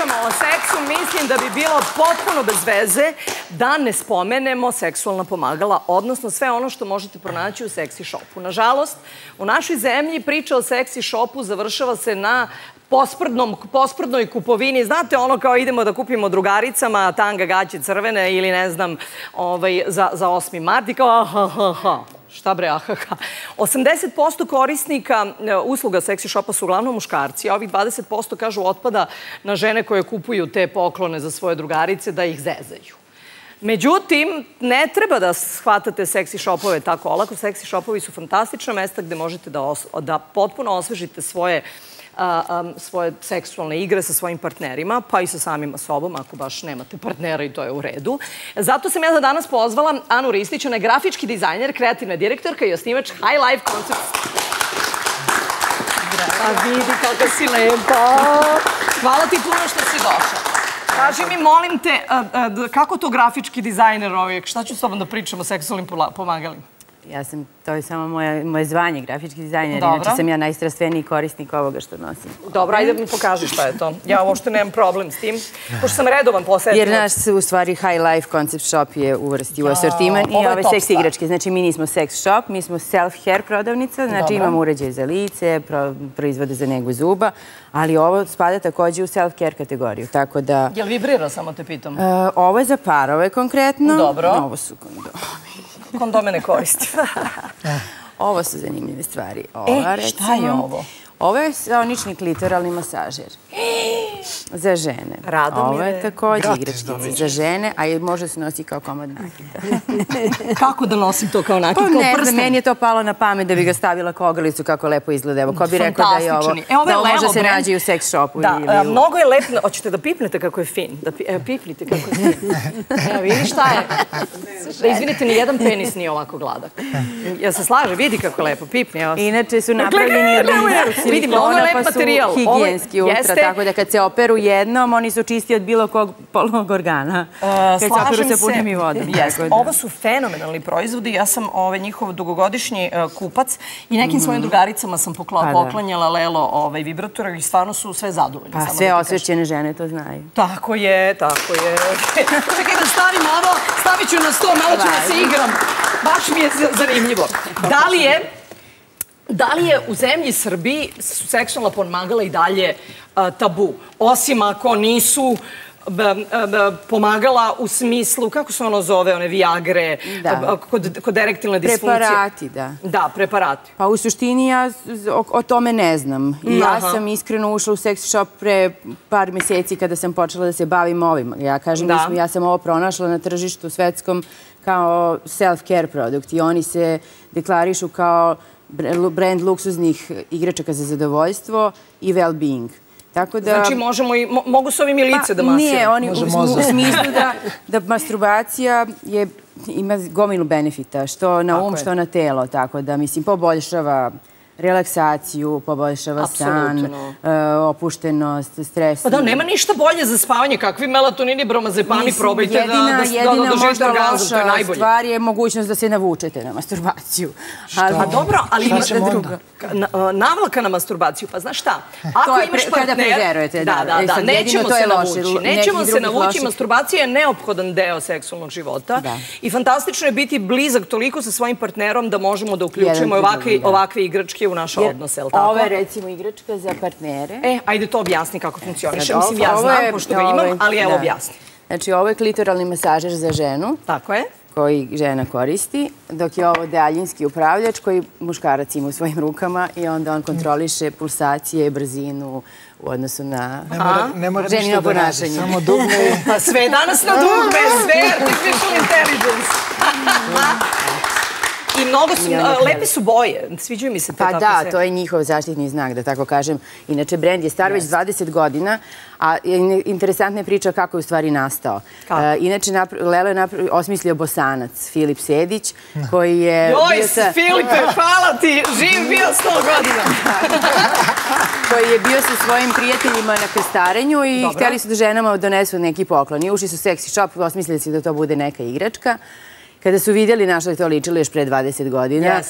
pričamo o seksu, mislim da bi bilo potpuno bez veze da ne spomenemo seksualna pomagala, odnosno sve ono što možete pronaći u seksi shopu. Nažalost, u našoj zemlji priča o seksi shopu završava se na posprdnoj kupovini. Znate ono kao idemo da kupimo drugaricama tanga gaće crvene ili ne znam za 8. mart i kao šta bre, ahaha. 80% korisnika usluga seksi shopa su uglavnom muškarci, a ovih 20% kažu otpada na žene koje kupuju te poklone za svoje drugarice da ih zezaju. Međutim, ne treba da shvatate seksi shopove tako olako. Seksi shopovi su fantastična mesta gde možete da potpuno osvežite svoje seksualne igre sa svojim partnerima, pa i sa samima sobom, ako baš nemate partnera i to je u redu. Zato sam ja za danas pozvala Anu Ristić, ona je grafički dizajner, kreativna direktorka i osnivač High Life Concepts. A vidi kako si lepa. Hvala ti puno što si došla. Kaži mi, molim te, kako to grafički dizajner uvijek? Šta ću s tobom da pričam o seksualnim pomagalima? To je samo moje zvanje, grafički dizajner. Inače sam ja najstrastveniji korisnik ovoga što nosim. Dobro, ajde mi pokaži šta je to. Ja uopšte nemam problem s tim, pošto sam redovan posetilac. Jer naš, u stvari, High Life Concept Shop je uvrstio u asortiman i ove seks igračke. Znači, mi nismo seks shop, mi smo self-care prodavnica, znači imamo uređaje za lice, proizvode za negu zuba, ali ovo spada takođe u self-care kategoriju, tako da... Jel vibrira, samo te pitam? Ovo je za parove konkretno. Dobro. Ovo su kondomi. Kondome ne koristim. Ovo su zanimljive stvari. Šta je ovo? Ovo je sonični klitoralni masažer. Za žene. Ovo je takođe igračkica za žene, a može se nosi kao komad nakita. Kako da nosim to kao nakit? Ne znam, meni je to palo na pamet da bi ga stavila kao ogrlicu kako lepo izgleda. Evo, ko bi rekao da je ovo, da ovo može se nađe u seks shopu. Da, mnogo je lepo. Hoćete da pipnete kako je fin? Evo, pipnite kako je fin. Evo, vidi šta je. Da izvinite, ni jedan penis nije ovako gladak. Ja se slažem, vidi kako je lepo, pipni. Inače su napravljeni od silikona pa su higijenski ultra, tako da kad se operu jednom, oni su čisti od bilo kog polnog organa. Kad se operu sa punim i vodom. Ovo su fenomenalni proizvodi. Ja sam njihov dugogodišnji kupac i nekim svojim drugaricama sam poklanjala Lelo vibratore i stvarno su sve zadovoljne. Pa sve osvećene žene to znaju. Tako je, tako je. Čekaj da stavim ovo, stavit ću na sto, malo ću da se igram. Baš mi je zanimljivo. Da li je u zemlji Srbiji seksualna pomagala i dalje tabu? Osim ako nisu pomagala u smislu, kako se ono zove, one Viagre, kod erektilne disfunkcije? Preparati, da. Da, preparati. Pa u suštini ja o tome ne znam. Ja sam iskreno ušla u sex shop pre par meseci kada sam počela da se bavim ovim. Ja kažem, ja sam ovo pronašla na tržištu svetskom kao self-care produkt i oni se deklarišu kao brand luksuznih igračaka za zadovoljstvo i well-being. Znači mogu s ovim i lice da masiram? Nije, oni u smislu da masturbacija ima gomilu benefita, što na um, što na telo, tako da, mislim, poboljšava relaksaciju, poboljšava san, opuštenost, stres. Pa da, nema ništa bolje za spavanje. Kakvi melatonini, bromazepami, probajte da doživite orgazam, to je najbolje. Jedina možda stvar je mogućnost da se navučete na masturbaciju. Pa dobro, ali ima druga. Navlaka na masturbaciju, pa znaš šta? To je kada prezerujete. Da, nećemo se navući. Masturbacija je neophodan deo seksualnog života i fantastično je biti blizak toliko sa svojim partnerom da možemo da uključujemo ovakve igračke u naše odnose, je li tako? Ovo je recimo igračka za partnere. Ajde to objasni kako funkcioniše. Mislim, ja znam, pošto ga imam, ali evo objasni. Znači, ovo je klitoralni masažer za ženu. Tako je. Koji žena koristi, dok je ovo daljinski upravljač koji muškarac ima u svojim rukama i onda on kontroliše pulsacije, brzinu u odnosu na ženino ponašanje. Samo dugme. Pa sve danas na dugme, sve artificial intelligence. I mnogo su, lepe su boje, sviđaju mi se to tako sve. Pa da, to je njihov zaštitni znak, da tako kažem. Inače, brend je star već 20 godina, a interesantna je priča kako je u stvari nastao. Inače, Lelo je osmislio Bosanac, Filip Sedić, koji je... Joj, Filipe, hvala ti, živ bio 100 godina. Koji je bio sa svojim prijateljima na krstarenju i htjeli su da ženama donesu neki poklon. I ušli su u seksi shop, osmislili su da to bude neka igračka. Kada su vidjeli na što je to ličilo još pre 20 godina,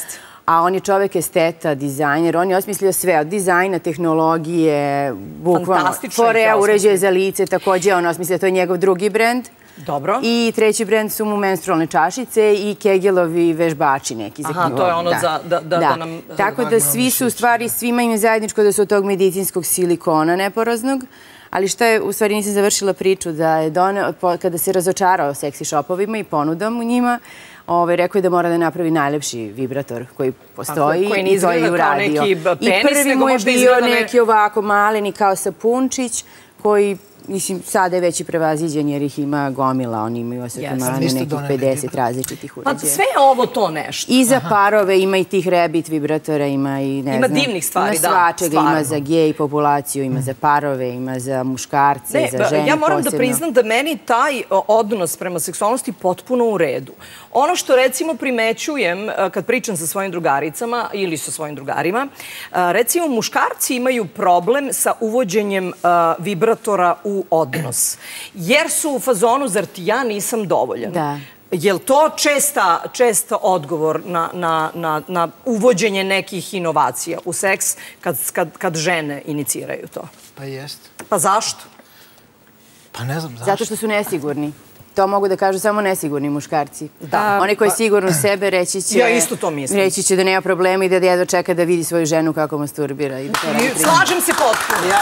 a on je čovek esteta, dizajner, on je osmislio sve od dizajna, tehnologije, bukvalno, Forea, uređaje za lice, takođe on osmislio, to je njegov drugi brend. Dobro. I treći brend su mu menstrualne čašice i Kegelovi vežbači neki. Aha, to je ono da nam... Tako da svi su, u stvari, svima im je zajedničko da su od tog medicinskog silikona neporoznog. Ali što je, u stvari nisam završila priču, da je kada se razočarao seksi shopovima i ponudom u njima, rekao je da mora da napravi najlepši vibrator koji postoji i to je uradio. I prvi mu je bio neki ovako maleni kao sapunčić koji, mislim, sada je već i prevaziđen jer ih ima gomila, oni imaju asortimane nekih 50 različitih uređaja. Pa sve je ovo to nešto. I za parove ima i tih Rebit vibratora, ima i ne znam. Ima divnih stvari, da. Ima svačega, ima za gej populaciju, ima za parove, ima za muškarce, za žene posebno. Ja moram da priznam da meni taj odnos prema seksualnosti potpuno u redu. Ono što recimo primećujem kad pričam sa svojim drugaricama ili sa svojim drugarima, recimo muškarci imaju problem sa uvođenjem vibratora u odnos. Jer su u fazonu, zar ti ja nisam dovoljan? Da. Je li to česta odgovor na uvođenje nekih inovacija u seks kad žene iniciraju to? Pa jeste. Pa zašto? Pa ne znam zašto. Zato što su nesigurni. To mogu da kažu samo nesigurni muškarci. Da. Oni koji sigurno u sebe reći će... Ja isto to mislim. Reći će da nema problema i da jedva čeka da vidi svoju ženu kako masturbira. Slažem se potpuno.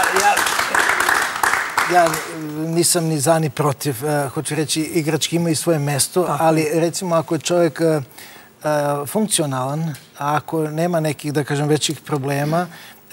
Ja nisam ni za ni protiv. Hoću reći, igrački imaju svoje mesto, ali recimo ako je čovjek funkcionalan, a ako nema nekih, da kažem, većih problema,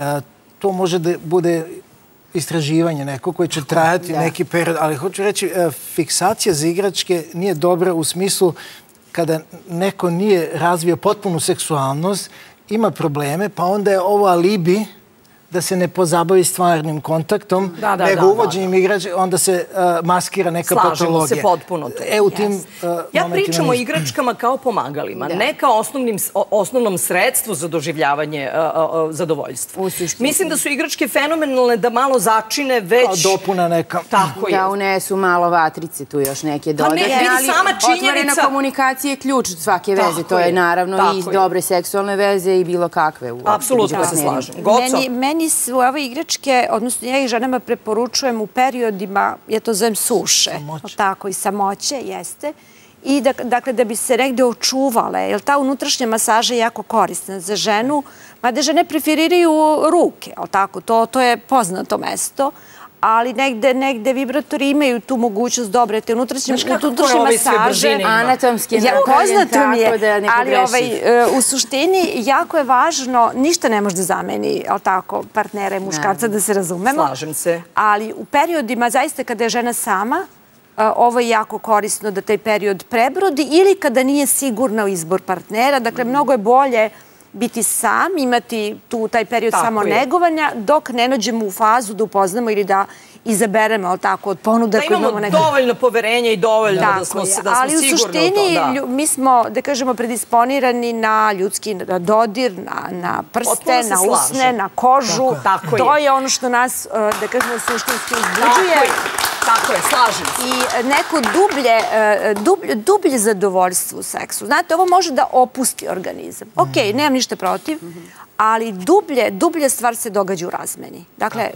to može da bude istraživanje neko koje će trajati neki period, ali hoću reći, fiksacija za igračke nije dobra u smislu kada neko nije razvio potpunu seksualnost, ima probleme, pa onda je ovo alibi da se ne pozabavi stvarnim kontaktom, nego uvođenjem igračke, onda se maskira neka patologija. Slažemo se potpuno. Ja pričam o igračkama kao pomagalima, ne kao osnovnom sredstvu za doživljavanje zadovoljstva. Mislim da su igračke fenomenalne da malo začine već... Kao dopuna neka. Tako je. Da unesu malo vatrice, tu još neke dodatne. Ali otvorena komunikacija je ključ svake veze. To je naravno i dobre seksualne veze i bilo kakve. Apsolutno se slažem. Goco? Meni su ove igračke, odnosno ja ih ženama preporučujem u periodima, ja to zovem suše, tako i samoće, jeste. I dakle, da bi se negde očuvale, jer ta unutrašnja masaža je jako korisna za ženu, mada žene preferiraju ruke, ali tako, to je poznato mesto, ali negde vibratori imaju tu mogućnost dobre te unutrašnje masaže. Anatomski je napravljen tako da ne pogreši. U suštini jako je važno, ništa ne može da zameni partnera i muškarca, da se razumemo. Slažem se. Ali u periodima, zaista kada je žena sama, ovo je jako korisno da taj period prebrodi ili kada nije sigurna u izbor partnera. Dakle, mnogo je bolje biti sam, imati taj period samo negovanja, dok ne nađemo u fazu da upoznamo ili da izaberemo od ponuda koje imamo nekako. Da imamo dovoljno poverenja i dovoljno da smo sigurni u to. Ali u suštini mi smo, da kažemo, predisponirani na ljudski dodir, na prste, na usne, na kožu. To je ono što nas, da kažemo, suštinski uzbuđuje. Tako je, slažem se. I neko dublje zadovoljstvo u seksu. Znate, ovo može da opusti organizam. Okej, nemam ništa protiv, ali dublje stvar se događa u razmeni. Dakle,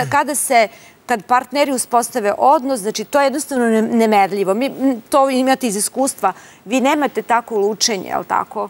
kad partneri uspostave odnos, znači to je jednostavno nemerljivo. To imate iz iskustva. Vi nemate tako lučenje, ali tako,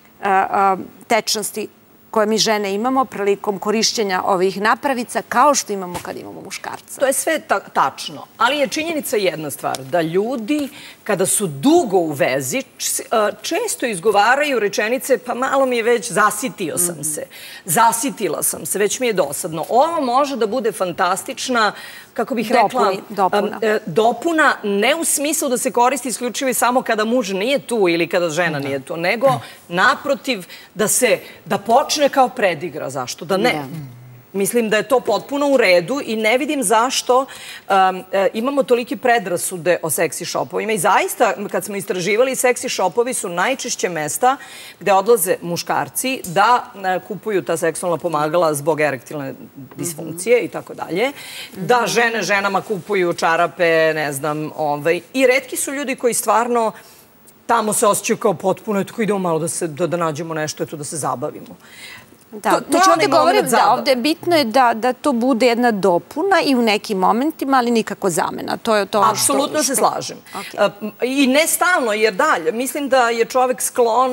tečnosti koje mi žene imamo prilikom korišćenja ovih napravica, kao što imamo kad imamo muškarca. To je sve tačno, ali je činjenica jedna stvar, da ljudi kada su dugo u vezi često izgovaraju rečenice pa malo mi je već zasitio sam se, zasitila sam se, već mi je dosadno. Ovo može da bude fantastična, kako bih rekla, dopuna, ne u smislu da se koristi isključivo i samo kada muž nije tu ili kada žena nije tu, nego naprotiv da počne kao predigra. Zašto? Da ne. Mislim da je to potpuno u redu i ne vidim zašto imamo tolike predrasude o seksi shopovima. I zaista, kad smo istraživali, seksi shopovi su najčešće mesta gde odlaze muškarci da kupuju ta seksualna pomagala zbog erektilne disfunkcije i tako dalje. Da ženama kupuju čarape, ne znam, i retki su ljudi koji stvarno tamo se osjećaju kao potpuno, eto, idemo malo da nađemo nešto, eto, da se zabavimo. Da, znači ovdje govorim da ovdje bitno je da to bude jedna dopuna i u nekim momentima, ali nikako zamena. To je to. Apsolutno se slažem. I ne stalno, jer dalje. Mislim da je čovek sklon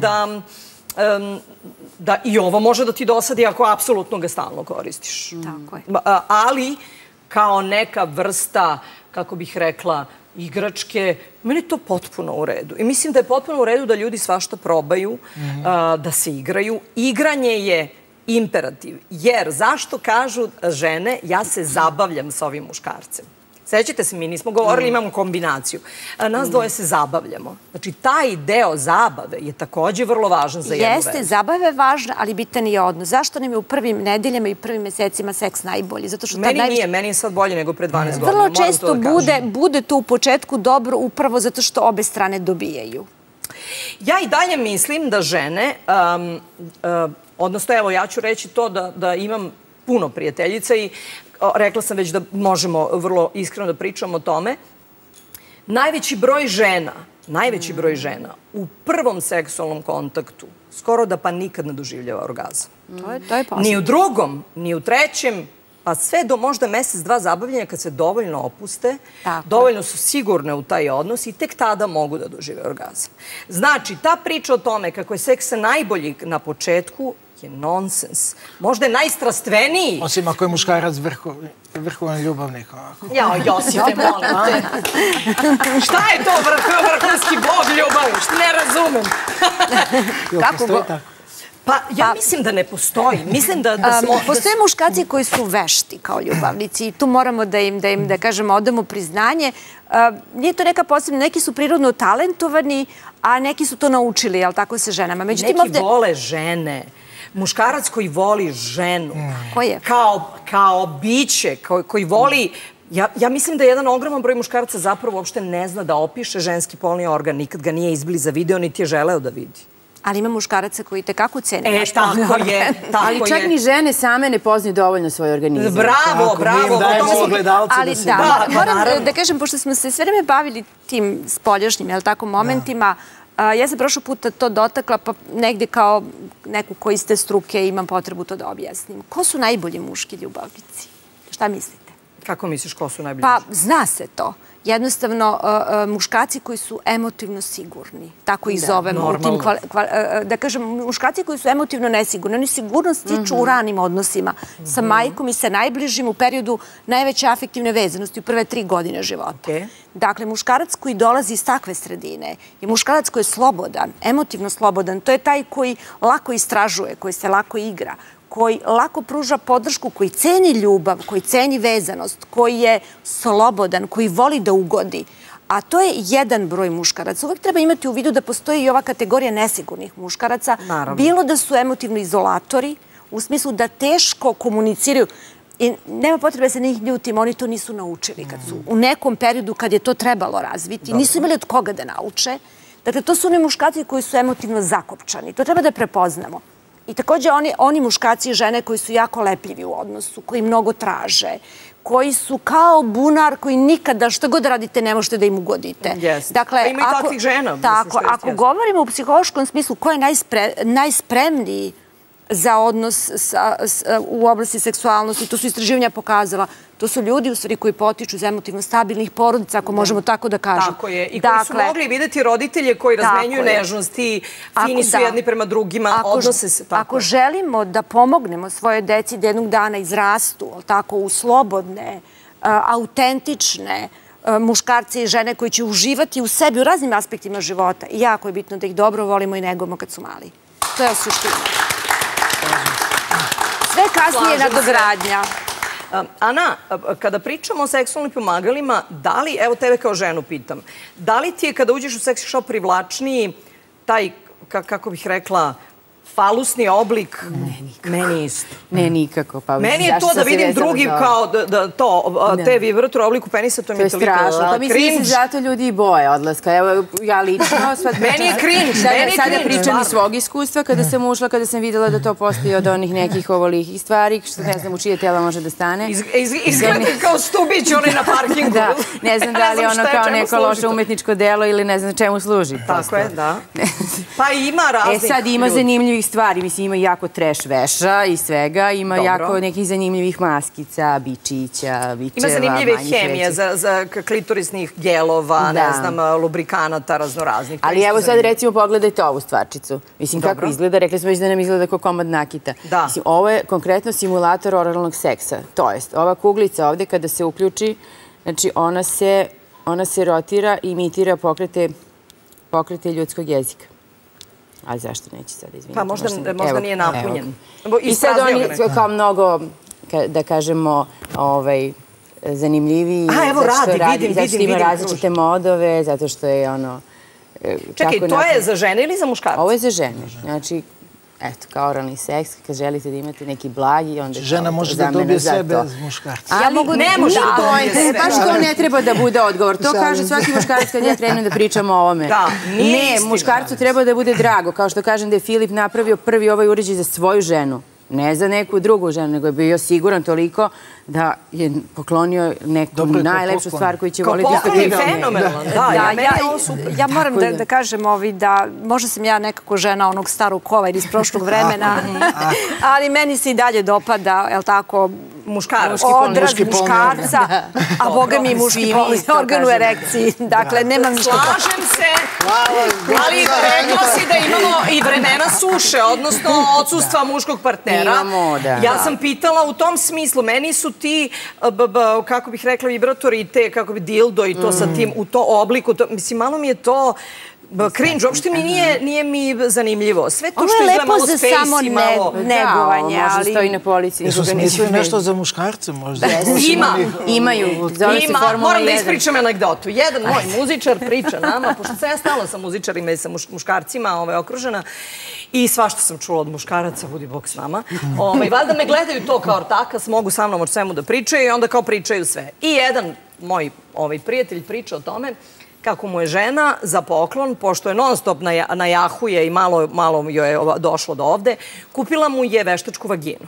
da i ovo može da ti dosadi ako apsolutno ga stalno koristiš. Tako je. Ali kao neka vrsta, kako bih rekla, igračke, meni je to potpuno u redu. I mislim da je potpuno u redu da ljudi svašta probaju, da se igraju. Igranje je imperativ. Jer zašto kažu žene, ja se zabavljam sa ovim muškarcem? Sećate se, mi nismo govorili, imamo kombinaciju. Nas dvoje se zabavljamo. Znači, taj deo zabave je također vrlo važan za jednu vezu. Jeste, zabava je važna, ali bitan je odnos. Zašto nam je u prvim nedeljama i prvim mesecima seks najbolji? Meni nije, meni je sad bolje nego pre 12 godina. Vrlo često bude to u početku dobro upravo zato što obe strane dobijaju. Ja i dalje mislim da žene, odnosno, evo, ja ću reći to da imam puno prijateljica i rekla sam već da možemo vrlo iskreno da pričamo o tome. Najveći broj žena u prvom seksualnom kontaktu skoro da pa nikad ne doživljava orgazam. To je pozitivno. Ni u drugom, ni u trećem, pa sve do možda mesec, dva zabavljanja kad se dovoljno opuste, dovoljno su sigurne u taj odnos i tek tada mogu da dožive orgazam. Znači, ta priča o tome kako je seks najbolji na početku je nonsens. Možda je najstrastveniji. Osim ako je muškarac vrhovan ljubavnik. Jao, Josipe, molim te. Šta je to vrhunski bog ljubavi? Što ne razumem. Postoji tako? Pa, ja mislim da ne postoji. Mislim da smo... Postoje muškarci koji su vešti kao ljubavnici i tu moramo da im, da kažemo, odamo priznanje. Nije to neka posebna, neki su prirodno talentovani, a neki su to naučili, jel tako, sa ženama. Neki vole žene. Muškarac koji voli ženu. Koji je? Kao biće, koji voli... Ja mislim da jedan ogroman broj muškaraca zapravo uopšte ne zna da opiše ženski polni organ. Nikad ga nije izbliza video, niti je želeo da vidi. Ali ima muškaraca koji tekako cene naš polni organ. Ali čak ni žene same ne poznaju dovoljno svoj organizam. Bravo, bravo. Ali da, moram da kažem, pošto smo se sve vreme bavili tim spoljašnjim, jel tako, momentima, ja sam prošao puta to dotakla, pa negde kao neku koji ste struke imam potrebu to da objasnim. Ko su najbolji muški ljubavnici? Šta mislite? Kako misliš ko su najbolji muški? Pa, zna se to. Jednostavno, muškarci koji su emotivno sigurni, tako ih zovemo. Da kažem, muškarci koji su emotivno nesigurni, oni sigurno stiču u ranim odnosima sa majkom i sa najbližim u periodu najveće afektivne vezanosti u prve 3 godine života. Dakle, muškarac koji dolazi iz takve sredine je muškarac koji je slobodan, emotivno slobodan. To je taj koji lako istražuje, koji se lako igra, koji lako pruža podršku, koji ceni ljubav, koji ceni vezanost, koji je slobodan, koji voli da ugodi. A to je jedan broj muškaraca. Uvijek treba imati u vidu da postoji i ova kategorija nesigurnih muškaraca. Bilo da su emotivno izolatori, u smislu da teško komuniciraju. I nema potrebe da se njih ljutim, oni to nisu naučili. Kad su u nekom periodu kad je to trebalo razviti, nisu imali od koga da nauče. Dakle, to su oni muškarci koji su emotivno zakopčani. To treba da prepoznamo. I također oni muškarci i žene koji su jako lepljivi u odnosu, koji mnogo traže, koji su kao bunar koji nikada što god radite ne možete da im ugodite. Dakle, ima i takvih žena. Tako, ako govorimo u psihološkom smislu ko je najspremniji za odnos u oblasti seksualnosti, to su istraživanja pokazala, to su ljudi u stvari koji potiču iz emotivno stabilnih porodica, ako možemo tako da kažem. Tako je. I koji su mogli vidjeti roditelje koji razmenjuju nežnosti, fini su jedni prema drugima, odnose se tako. Ako želimo da pomognemo svoje deci da jednog dana izrastu u slobodne, autentične muškarce i žene koji će uživati u sebi u raznim aspektima života, i jako je bitno da ih dobro volimo i negujemo kad su mali. To je suština. Sve kasnije nadogradnja. Ana, kada pričamo o seksualnim pomagalima, da li, evo tebe kao ženu pitam, da li ti je kada uđeš u seksi shop privlačniji taj, kako bih rekla, falusni oblik, meni isto. Ne, nikako. Meni je to da vidim drugi kao te vibrator u obliku penisa, to mi je toliko cringe. To je strašno. Pa mislim da se zato ljudi i boje odlaska. Evo, ja lično... Meni je cringe, meni je cringe. Sada pričam iz svog iskustva, kada sam ušla, kada sam videla da to postoji od onih nekih ovolikih stvari, što ne znam u čije tela može da stane. Izgleda kao stubić onaj na parkingu. Da, ne znam da li je ono kao neko loše umetničko delo ili ne znam čemu služi. Tako je, da. Pa ima raznih. Sad ima zanimljivih stvari, mislim ima jako trash veša i svega, ima jako nekih zanimljivih maskica, bičića, bičeva. Ima zanimljive hemije za klitorisnih gelova, ne znam, lubrikanata, raznoraznih. Ali evo sad recimo pogledajte ovu stvarčicu. Mislim kako izgleda, rekli smo već da nam izgleda kao komad nakita. Mislim, ovo je konkretno simulator oralnog seksa. To jest, ova kuglica ovde kada se uključi, znači ona se rotira i imitira pokrete ljudskog jezika. Ali zašto neće sada, izvinite? Pa možda nije napunjen. I sad oni kao mnogo, da kažemo, zanimljiviji. A, evo radi, vidim. Zato što ima različite modove, zato što je ono... Čekaj, to je za žene ili za muškarce? Ovo je za žene. Znači, eto, kao oralni seks, kad želite da imate neki blagi, onda je žena može da dobije sve bez muškarca. Ne može da dobije sve. Baš to ne treba da bude odgovor. To kaže svaki muškarac kad ja krenem da pričam o ovome. Ne, muškarcu treba da bude drago. Kao što kažem da je Filip napravio prvi ovaj uređaj za svoju ženu. Ne za neku drugu ženu, nego je bio siguran toliko da je poklonio neku najlepšu stvar koju će voliti. Kao poklon je fenomenalan. Ja moram da kažem da možda sam ja nekako žena onog starog kova iz prošlog vremena, ali meni se i dalje dopada, je li tako, odraz muškarca, a boga mi muški organ u erekciji. Dakle, nemam ništa. Slažem se, ali rekla si da imamo i vremena suše, odnosno odsustva muškog partnera. Ja sam pitala u tom smislu, meni su ti, kako bih rekla, vibratori i te, kako bi dildo i to sa tim u to obliku, mislim, malo mi je to cringe, uopšte mi nije mi zanimljivo. Sve to što izgleda malo space i malo... Ovo je lepo za samo negovanje, ali... Možda stoji na policiji. Jesu smislili nešto za muškarce možda? Imaju. Moram da ispričam anegdotu. Jedan moj muzičar priča nama, pošto sam ja stala sa muzičarima i sa muškarcima okružena, i svašta sam čula od muškaraca, budi Bog s nama. Valjda me gledaju to kao ortakas, mogu sa mnom o svemu da pričaju i onda kao pričaju sve. I jedan moj prijatelj priča o tome kako mu je žena za poklon, pošto je non stop na jahuje i malo joj je došlo do ovde, kupila mu je veštačku vaginu.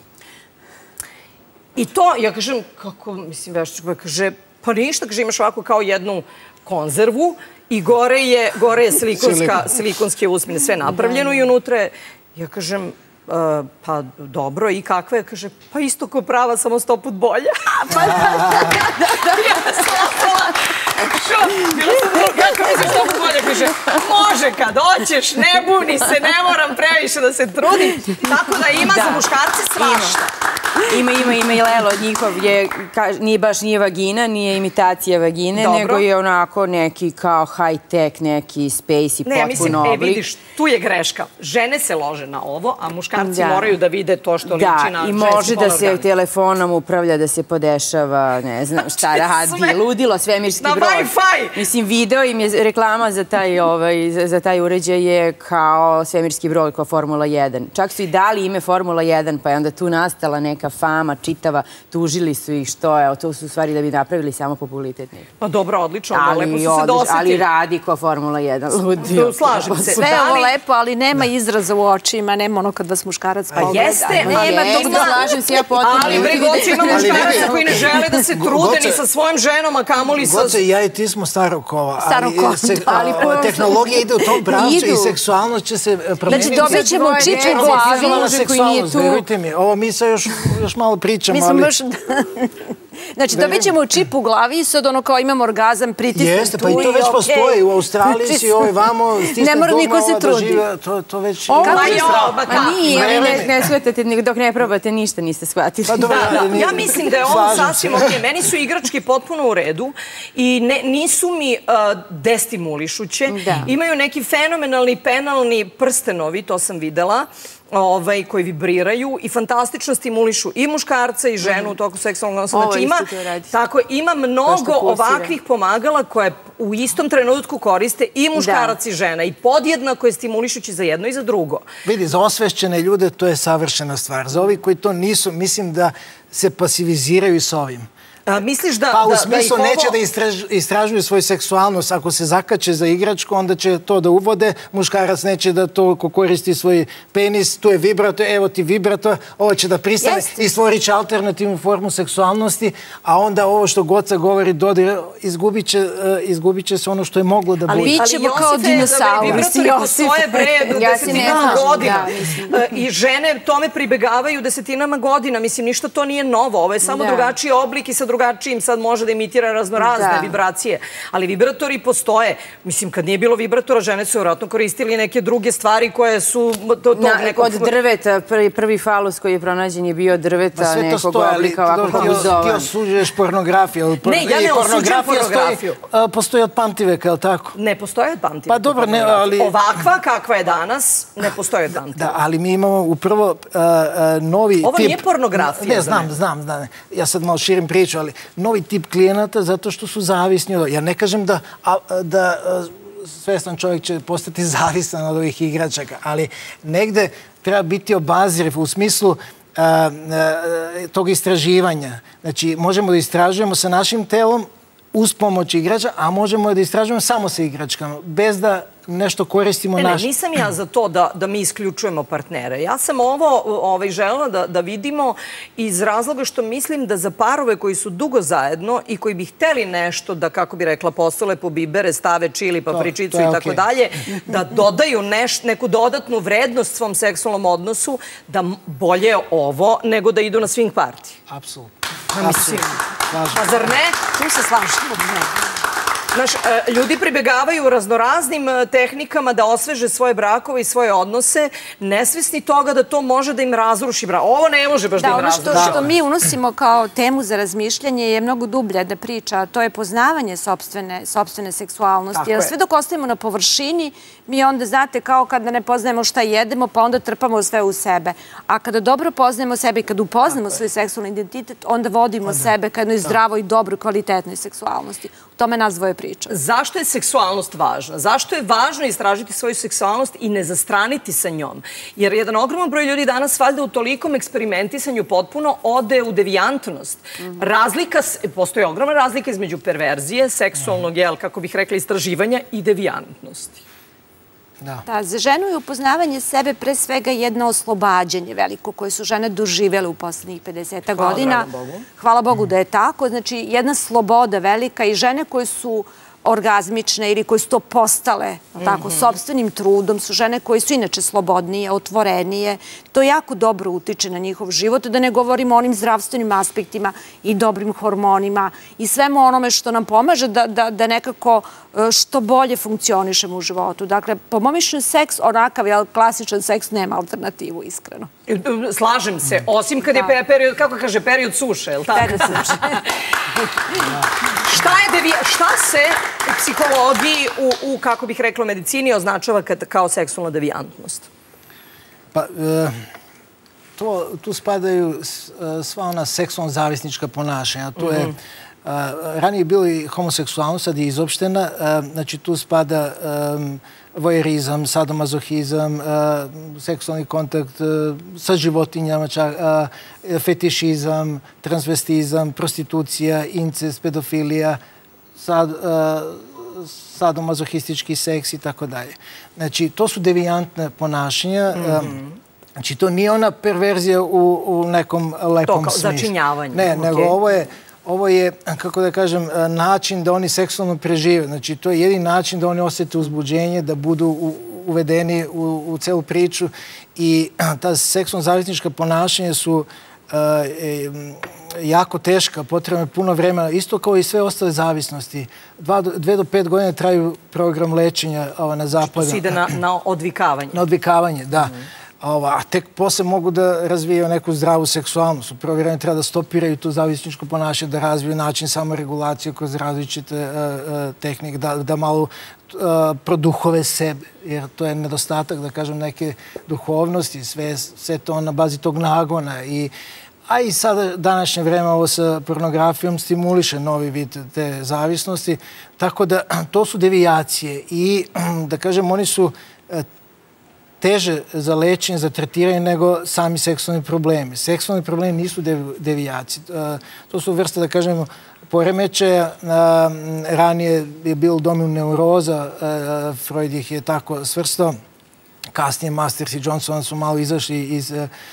I to, ja kažem, kako, mislim, veštačku, kaže, pa ništa, kaže, imaš ovako kao jednu konzervu i gore je silikonske usmine, sve napravljeno i unutra je, ja kažem, pa dobro, i kakva je? Kaže, pa isto ko prava, samo 100 put bolja. Pa ja sam ostala, kako misliš 100 put bolja? Kaže, može kad hoćeš, ne buni se, ne moram previše da se trudim. Tako da ima za muškarce svašta. Ima i Lelo, njihov nije baš nije vagina, nije imitacija vagine, nego je onako neki kao high-tech, neki space i potpuno oblik. Vidiš, tu je greška. Žene se lože na ovo, a muškarci moraju da vide to što liči na ženski organ. Da, i može da se telefonom upravlja, da se podešava, ne znam šta radi, ludilo, svemirski brod. Na Wi-Fi! Mislim, video im je reklama za taj uređaj je kao svemirski brod, kao Formula 1. Čak su i dali ime Formula 1, pa je onda tu nastala neka fama čitava, tužili su ih što je, to su u stvari da bi napravili samo populitetni. Pa dobro, odlično, lepo su se dosetili. Ali radi kao Formula 1, ludio. Slažem se. Sve je ovo lepo, ali nema izraza u očima, nema ono kad vas muškarac pogleda. Pa jeste, nema tog slažem se ja potpuno. Ali Brigoci ima muškaraca koji ne žele da se trude ni sa svojom ženom, a kamoli sa... Goce, ja i ti smo starog kova, ali tehnologija ide u tom pravcu i seksualnost će se promeniti. Znači, dobit ćemo čip u glavi. Verujte mi, ovo mi se još malo pričamo, ali... Znači, dobit ćemo čip u glavi i sad ono kao imamo orgazam, pritisnem tu i jeste, pa i to već postoji. U Australiji si vamo stisne doma da žive. To već... Nije, ne shvatate, dok ne probate, ništa niste shvatili. Ja mislim da je ovo sasvim okej. Meni su igračke potpuno u redu i nisu mi destimulišuće. Imaju neki fenomenalni penalni prstenovi, to sam videla. koji vibriraju i fantastično stimulišu i muškarca i ženu u toku seksualnog odnosa. Znači ima mnogo ovakvih pomagala koje u istom trenutku koriste i muškarac i žena i podjednako je stimulišući za jedno i za drugo. Vidi, za osvešćene ljude to je savršena stvar. Za ovi koji to nisu, mislim da se pasiviziraju s ovim. Misliš da... Pa u smislu neće da istražuju svoju seksualnost. Ako se zakače za igračku, onda će to da uvode. Muškarac neće da toliko koristi svoj penis. Tu je vibrator, evo ti vibrator. Ovo će da pristane i stvorit će alternativnu formu seksualnosti. A onda ovo što Goca govori, Dodir, izgubit će se ono što je moglo da bude. Ali bit ćemo kao dinosauri. Vibratori postoje bre desetinama godina. I žene tome pribegavaju desetinama godina. Mislim, ništa to nije novo. Ovo je samo drugačiji oblik i sa drugačijim sad može da imitira raznorazne vibracije. Ali vibratori postoje. Mislim, kad nije bilo vibratora, žene su vjerojatno koristili neke druge stvari koje su... Od drveta, prvi falus koji je pronađen je bio drveta nekog oblika ovako pobuzovan. Ti osuđuješ pornografiju. Ne, ja ne osuđujem pornografiju. Postoji od pamtiveka, je li tako? Ne postoji od pamtiveka. Pa dobro, ne, ali... Ovakva kakva je danas, ne postoji od pamtiveka. Da, ali mi imamo upravo novi tip... Ovo nije pornografija. Ne, znam. Ja sad malo širim priču, ali novi tip klijenata zato što su zavisni od... Ja ne kažem da svestan čovjek će postati zavisan od ovih igračaka, ali negde treba biti obaziriv u smislu tog istraživanja. Znači, možemo da istražujemo sa našim telom uz pomoć igrača, a možemo da istražujemo samo sa igračkama, bez da nešto koristimo naš... Ne, nisam ja za to da mi isključujemo partnere. Ja sam ovo želela da vidimo iz razloga što mislim da za parove koji su dugo zajedno i koji bi hteli nešto da, kako bi rekla, posole po bibere, stave čili, papričicu i tako dalje, da dodaju neku dodatnu vrednost svom seksualnom odnosu, da bolje ovo nego da idu na swing party. Apsolutno. A zar ne? Tu se slažemo. Znaš, ljudi pribegavaju raznoraznim tehnikama da osveže svoje brakove i svoje odnose, nesvesni toga da to može da im razruši brak. Ovo ne može baš da im razruši. Da, ono što mi unosimo kao temu za razmišljanje je mnogo dublje da priča. To je poznavanje sopstvene seksualnosti. Jer sve dok ostavimo na površini, mi onda, znate, kao kada ne poznajemo šta jedemo, pa onda trpamo sve u sebe. A kada dobro poznajemo sebe i kada upoznamo svoj seksualni identitet, onda vodimo sebe ka jednoj zdravoj, dobroj, kvalitetnoj seksualnosti. U tome nas dvoje priča. Zašto je seksualnost važna? Zašto je važno istražiti svoju seksualnost i ne zastraniti sa njom? Jer jedan ogroman broj ljudi danas valjda u tolikom eksperimentisanju potpuno ode u devijantnost. Postoji ogromna razlika između perverzije, seksualnog, kako bih rekla, istraživanja i devijantnosti. Da, za ženu je upoznavanje sebe pre svega jedno oslobađanje veliko koje su žene doživjele u poslednjih 50 godina. Hvala Bogu da je tako. Znači, jedna sloboda velika i žene koje su orgazmične ili koje su to postale tako, sopstvenim trudom, su žene koje su inače slobodnije, otvorenije. To jako dobro utiče na njihov život, da ne govorimo o onim zdravstvenim aspektima i dobrim hormonima i svemu onome što nam pomaže da nekako što bolje funkcionišemo u životu. Dakle, po mom mišljenju, seks, onakav, klasičan seks, nema alternativu, iskreno. Slažem se, osim kad je period, kako kaže, period suše, je li tako? Period suše. Šta se u psihologiji, kako bih rekla, medicini označava kao seksualna devijantnost? Pa, tu spadaju sva ona seksualno-zavisnička ponašanja. Tu je ranije je bilo i homoseksualnost, sad je izopštena. Znači, tu spada vojerizam, sadomazohizam, seksualni kontakt sa životinjama, fetišizam, transvestizam, prostitucija, incest, pedofilija, sadomazohistički seks i tako dalje. Znači, to su devijantne ponašanja. Znači, to nije ona perverzija u nekom lepom smislu. Začinjavanje. Ne, nego ovo je, kako da kažem, način da oni seksualno prežive. Znači, to je jedin način da oni osjete uzbuđenje, da budu uvedeni u celu priču i ta seksualno-zavisnička ponašanja su jako teška, potrebno je puno vremena, isto kao i sve ostale zavisnosti. 2 do 5 godina traju program lečenja na zapadu. Što se ide na odvikavanje. Na odvikavanje, da. A tek posle mogu da razvijaju neku zdravu seksualnost. U prvo vrijeme treba da stopiraju tu zavisničko ponašanje, da razviju način samoregulacije kroz različite tehnike, da malo produhove sebe, jer to je nedostatak, da kažem, neke duhovnosti, sve to na bazi tog nagona. A i sada današnje vreme ovo sa pornografijom stimuliše novi vid te zavisnosti, tako da to su devijacije i, da kažem, oni su teže za lečenje, za tretiranje nego sami seksualni problemi. Seksualni problemi nisu devijacije. To su vrste, da kažemo, poremećaja. Ranije je bilo domino neuroza, Freud ih je tako svrstao. Kasnije Masters i Johnson su malo izašli iz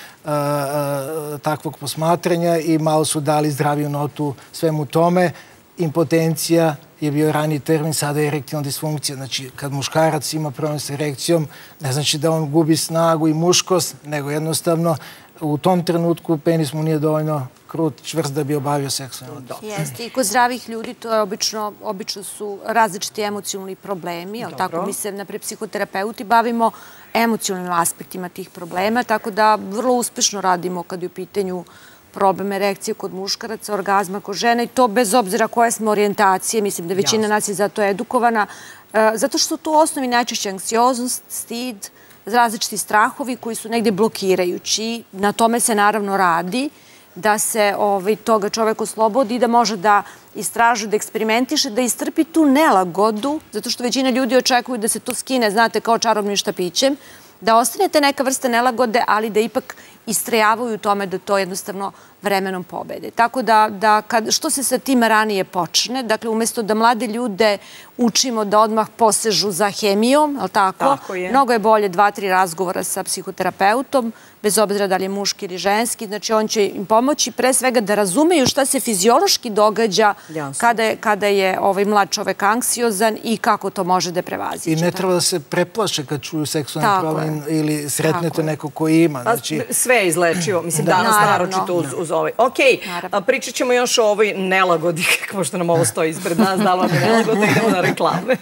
takvog posmatranja i malo su dali zdraviju notu svemu tome. Impotencija je bio raniji termin, sada je erektilna disfunkcija. Znači, kad muškarac ima problem s erekcijom, ne znači da on gubi snagu i muškost, nego jednostavno u tom trenutku penis mu nije dovoljno krut, čvrst da bi obavio seksualni odnos. Jeste, i kod zdravih ljudi to je obično su različiti emocionalni problemi, ali tako mi se, naprijed, psihoterapeuti bavimo emocionalnim aspektima tih problema, tako da vrlo uspešno radimo kad je u pitanju problem erekcije kod muškaraca, orgazma kod žena i to bez obzira koje smo orijentacije, mislim da većina nas je za to edukovana, zato što su tu osnovi najčešće anksioznost, stid, različiti strahovi koji su negde blokirajući. Na tome se naravno radi, da se toga čovek oslobodi i da može da istražuje, da eksperimentiše, da istrpi tu nelagodu, zato što većina ljudi očekuju da se to skine, znate, kao čarobnim štapićem, da ostanete neka vrsta nelagode, ali da ipak istrajavaju u tome da to jednostavno vremenom pobede. Tako da što se sa tim ranije počne, dakle, umjesto da mlade ljude učimo da odmah posežu za hemijom, ali tako? Mnogo je bolje 2-3 razgovora sa psihoterapeutom, bez obzira da li je muški ili ženski, znači on će im pomoći pre svega da razumeju šta se fiziološki događa kada je mlad čovek anksiozan i kako to može da prevaziđe. I ne treba da se preplaše kad čuju seksualni problem ili sretnete neko ko ima. Sve je izlečivo, mislim, danas naročito uz ovaj. Ok, pričat ćemo još o ovoj nelagodi, pošto nam ovo stoji ispred nas, da li vam je nelagoda, idemo na reklame.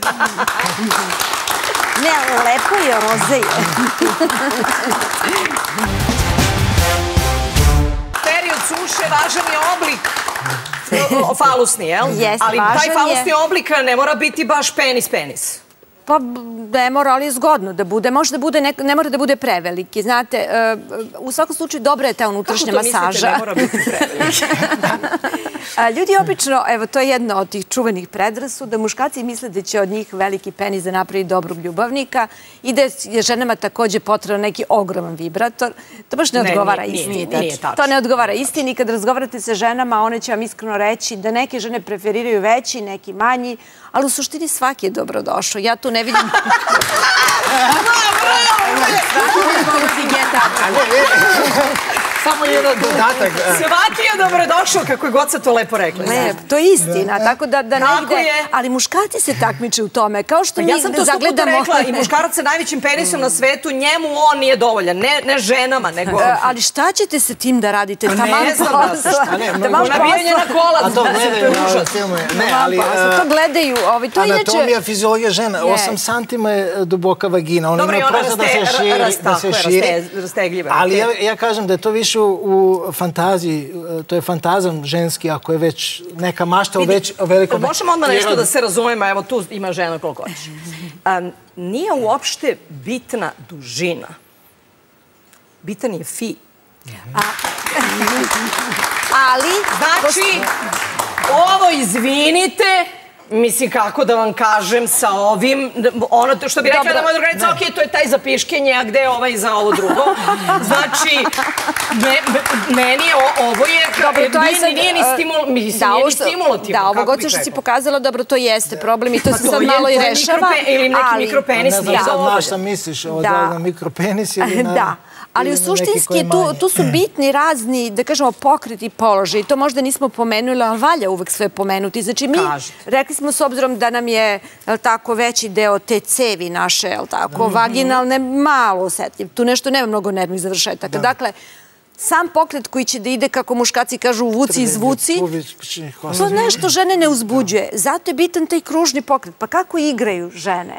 Ne, lepo je, roze je. Period suše, važan je oblik. Falusni, jel? Jeste, ali taj falusni oblik ne mora biti baš penis. Pa ne mora, ali je zgodno da bude. Može da bude, ne mora da bude preveliki. Znate, u svakom slučaju dobra je ta unutrašnja masaža. Kako to mislite ne mora biti preveliki? Ljudi obično, evo, to je jedna od tih čuvenih predrasuda, muškarci misle da će od njih veliki penis da napravi dobrog ljubavnika i da je ženama takođe potrebno neki ogroman vibrator. To baš ne odgovara istini. To ne odgovara istini. Kad razgovarate sa ženama, one će vam iskreno reći da neke žene preferiraju veći, neki manji, ali u suštini svaki je dobrodošao. Ja tu ne vidim... Samo jedan dodatak. Svaki je dobrodošao, kako je god se to lepo rekla. To je istina, tako da negde... Ali muškarci se takmiče u tome, kao što mi zagledamo... Ja sam to 100 puta rekla i muškarac sa najvećim penisom na svetu, njemu on nije dovoljan, ne ženama, nego... Ali šta ćete sa tim da radite? Ne znam da se šta. Nabijanje na kolac. A to gledaju na filmu. Ne, ali... To gledaju. Anatomija, fiziologija žena. 8 santima je duboka vagina. Dobro, i ona rastegljiva. Ali ja kažem da je to više u fantaziji, to je fantazam ženski, ako je već neka mašta o velikom... Možemo odmah nešto da se razumemo, evo tu ima žena koliko hoćeš. Nije uopšte bitna dužina. Bitan je fi. Ali... Znači, ovo izvinite... Mislim, kako da vam kažem sa ovim, ono što bi rekla da moja druganica, ok, to je taj za piškenje, a gde je ovaj za ovo drugo? Znači, meni je, ovo je, nije ni stimulativno. Da, ovo god što si pokazala, dobro, to jeste problem i to se sad malo i rešava. Ili neki mikropenis nije za ovo. Znaš šta misliš, ovo da je na mikropenis ili na... Da. Ali suštinski tu su bitni razni, da kažemo, pokreti položaj. To možda nismo pomenuli, ali valja uvek sve pomenuti. Znači mi, rekli smo s obzirom da nam je tako veći deo te cevi naše, vaginalne, malo osetljiv. Tu nešto nema mnogo nervnih završetaka. Dakle, sam pokret koji će da ide, kako muškaci kažu, uvuci i izvuci, to nešto žene ne uzbuđuje. Zato je bitan taj kružni pokret. Pa kako igraju žene?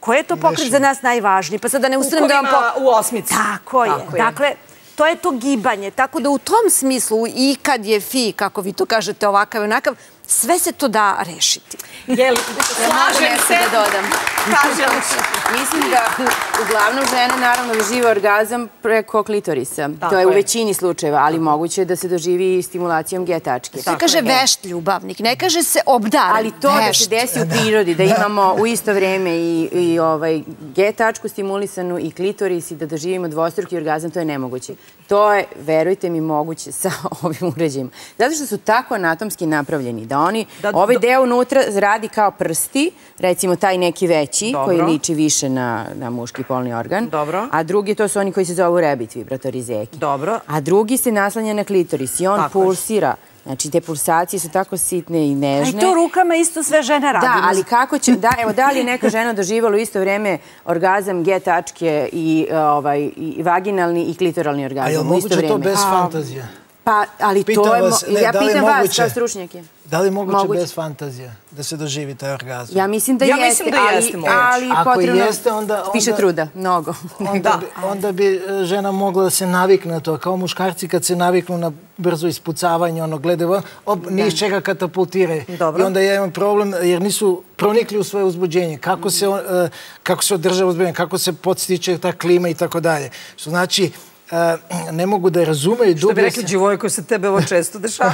koji je to pokret za nas najvažniji? Pa sad da ne ustanem da vam... U osmici. Tako je. Dakle, to je to gibanje. Tako da u tom smislu i kad je fi, kako vi to kažete, ovakav i onakav, sve se to da rešiti. Slažem se. Da dodam. Mislim da uglavnom žene naravno dožive orgazam preko klitorisa. To je u većini slučajeva, ali moguće je da se doživi stimulacijom G tačke. Se kaže vešt ljubavnik, ne kaže se obdaren. Ali to da se desi u prirodi, da imamo u isto vreme i G tačku stimulisanu i klitoris i da doživimo dvostruki orgazam, to je nemoguće. To je, verujte mi, moguće sa ovim uređajima. Zato što su tako anatomski napravljeni da oni, ovaj deo unutra radi kao prsti, recimo taj neki veći, koji liči više na muški polni organ, a drugi to su oni koji se zovu rebit vibratori zeki. A drugi se naslanja na klitoris i on pulsira. Znači, te pulsacije su tako sitne i nežne. A i to rukama isto sve žene radi. Da, ali kako će... Evo, da li je neka žena doživala u isto vreme orgazam G tačke i vaginalni i klitoralni orgazam? A je li moguće to bez fantazija? Pa, ali to je... Ja pitam vas kao stručnjake. Da li je moguće bez fantazija da se doživi taj orgazam? Ja mislim da jeste, ali potrebno više truda, mnogo. Onda bi žena mogla da se navikne na to, kao muškarci kad se naviknu na brzo ispucavanje, ono gledaju, ni iz čega katapultiraju. I onda ja imam problem jer nisu pronikli u svoje uzbuđenje. Kako se održava uzbuđenje, kako se podstiče ta klima i tako dalje. Što znači, ne mogu da razumeju... Što bi rekli, Đivojko, se tebe ovo često dešava.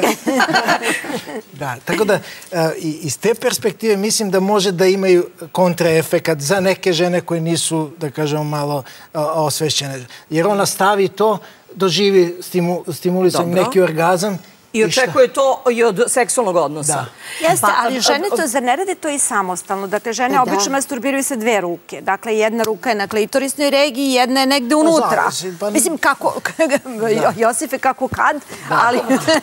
Da, tako da iz te perspektive mislim da može da imaju kontraefekat za neke žene koje nisu, da kažemo, malo osvešćene. Jer ona stavi to, doživi stimulisan neki orgazam. I očekuje to i od seksualnog odnosa. Jeste, ali žene to, zar ne rade to i samostalno? Dakle, žene obično masturbiraju sa dve ruke. Dakle, jedna ruka je na klitorisnoj regiji, jedna je negde unutra. Mislim, kako... Josife, kako kad, ali...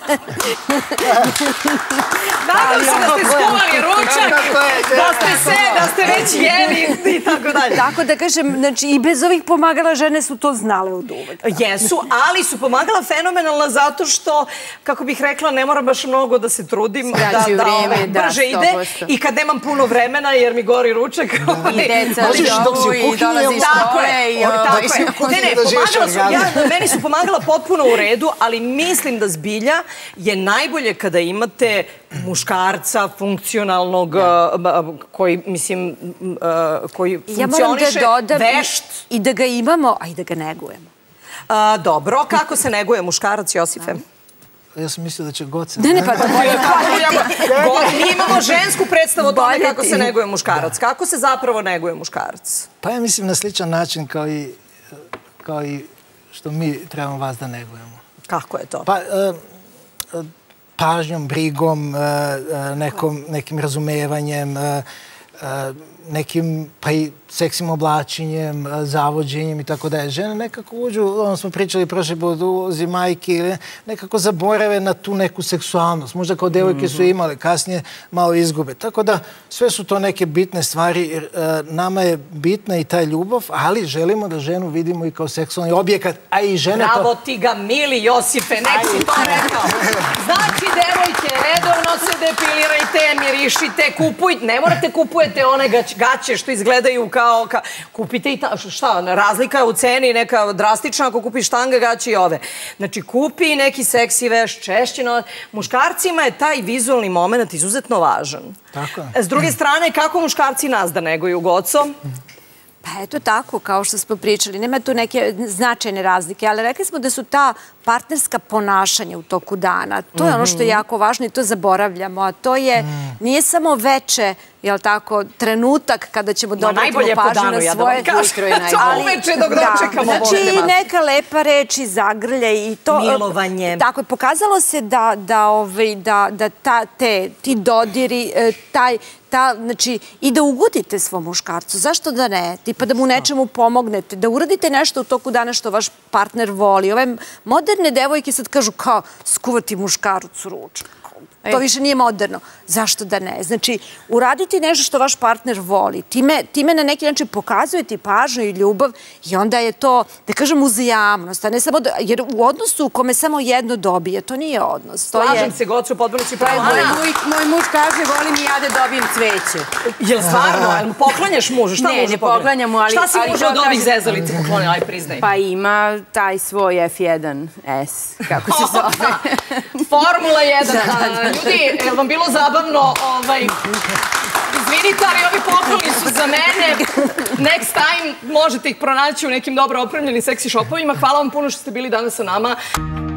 Nadam se da ste skuvali ručak, da ste već jeli i tako dalje. Tako da kažem, znači, i bez ovih pomagala žene su to znale od uvek. Jesu, ali su pomagala fenomenalna zato što, kako bih rekla, ne moram baš mnogo da se trudim, da brže ide i kad nemam puno vremena jer mi gori ručak. I deca i dolazi iz škole i... Ne, pomagala su, meni su pomagala potpuno u redu, ali mislim da zbilja je najbolje kada imate muškarca funkcionalnog koji, mislim, koji funkcioniše vešt. I da ga imamo, a i da ga negujemo. Dobro, kako se neguje muškarac, Josife? Ja sam mislio da će Goca... Ne, pa to bolje mi imamo žensku predstavu o tome kako se neguje muškarac. Kako se zapravo neguje muškarac? Pa ja mislim na sličan način kao i što mi trebamo vas da negujemo. Kako je to? Pa pažnjom, brigom, nekim razumevanjem, nekim, pa i seksnim oblačenjem, zavođenjem i tako dalje. Žene nekako uđu, ono smo pričali prošli put, ulozi majke ili nekako zaborave na tu neku seksualnost. Možda kao devojke su imale, kasnije malo izgube. Tako da sve su to neke bitne stvari, jer nama je bitna i ta ljubav, ali želimo da ženu vidimo i kao seksualni objekat, a i žene... Bravo ti ga, mili Josife, nek si to rekao. Znači, devojke, redovno se depilirajte, mirišite, kupujte, ne morate kupujete one gaće što izgledaju kao... Kupite i šta, razlika u ceni neka drastična ako kupiš štanga, gaće i ove. Znači, kupi neki seksi veš, češćino. Muškarcima je taj vizualni moment izuzetno važan. Tako je. S druge strane, kako muškarci nas da neguju, Goco? Pa eto tako, kao što smo pričali. Nema tu neke značajne razlike, ali rekli smo da su ta partnerska ponašanja u toku dana. To je ono što je jako važno i to zaboravljamo. A to je, nije samo veče, jel tako, trenutak kada ćemo dobiti pažnju na svoje... Uveče dok dočekamo. Znači, neka lepa reč i zagrlje i to... Milovanje. Tako je, pokazalo se da ti dodiri, znači, i da ugodite svom muškarcu. Zašto da ne? Tipa da mu nečemu pomognete, da uradite nešto u toku dana što vaš partner voli. Ove moderne devojke sad kažu kao skuvati muškarac ručak. To više nije moderno. Zašto da ne? Znači, uraditi nešto što vaš partner voli. Time na neki način pokazujete pažnju i ljubav i onda je to, da kažem, uzajamnost. Jer u odnosu u kome samo jedno dobije, to nije odnos. Slažem se, Goco, potpuno si pravo. Moj muž kaže, volim i ja da dobijem cveće. Jel stvarno? Jel mu poklanjaš mužu? Šta ne, ne poklanjam mu, ali... Šta si mužu od ovih zezalica poklonila, aj priznaj? Pa ima taj svoj F1S, kako se zove. Formula 1. Ljudi, je li vam bilo zabavno? Izvinite, ali ovi pokloni su za mene. Next time možete ih pronaći u nekim dobro opremljenim seksi shopovima. Hvala vam puno što ste bili danas sa nama.